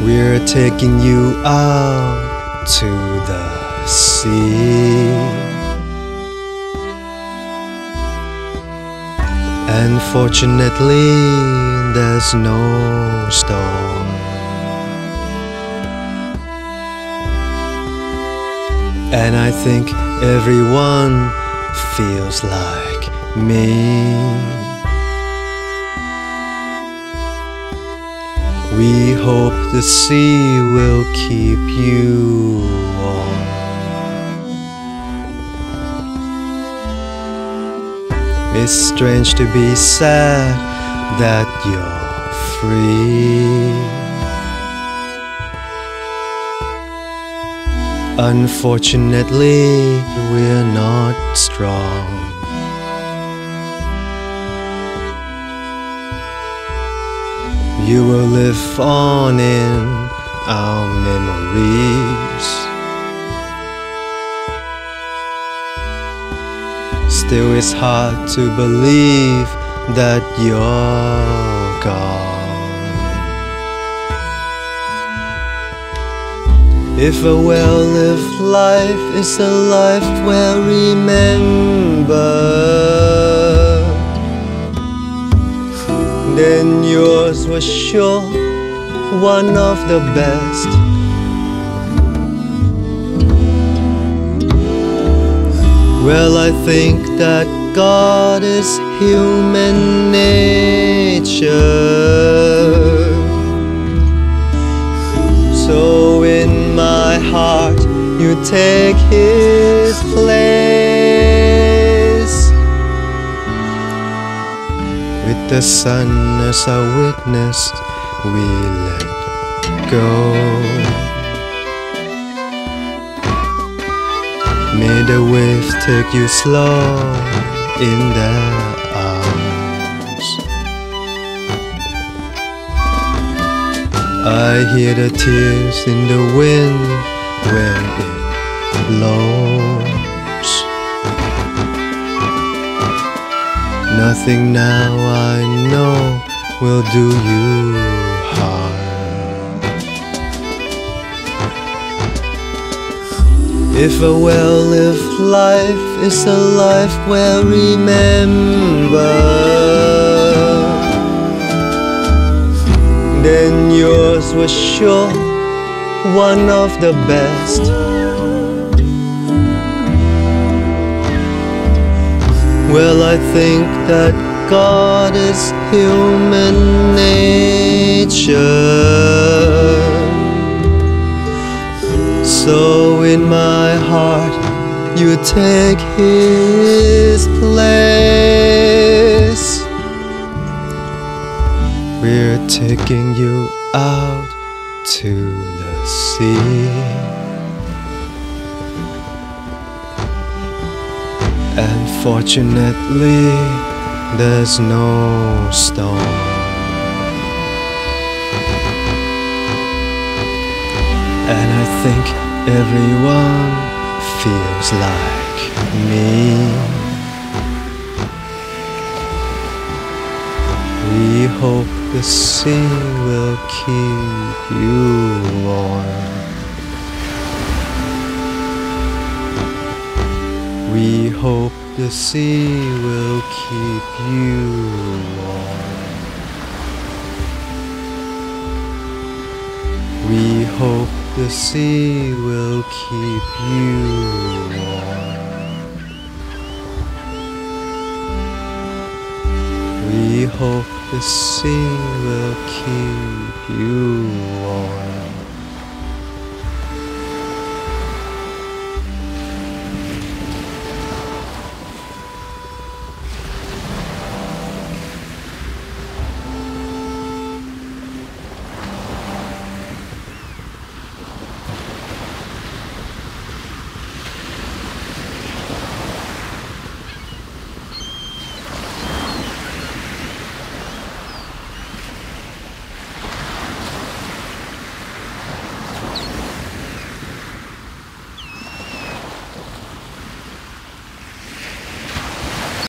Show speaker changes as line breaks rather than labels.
We're taking you out to the sea. Unfortunately, there's no storm. And I think everyone feels like me. We hope the sea will keep you warm. It's strange to be sad that you're free. Unfortunately, we're not strong. You will live on in our memories. Still, it's hard to believe that you're gone. If a well-lived life is a life well remembered, then yours was sure one of the best. Well, I think that God is human nature. So in my heart you take His place. With the sun as our witness, we let go. May the waves take you slow in their arms. I hear the tears in the wind when it blows. Nothing now I know will do you harm. If a well-lived life is a life well remembered, then yours was sure one of the best. Well, I think that God is human nature. So in my heart you take His place. We're taking you out to the sea. Unfortunately, there's no storm. And I think everyone feels like me. We hope the sea will keep you warm. We hope the sea will keep you warm. We hope the sea will keep you warm. We hope the sea will keep you warm.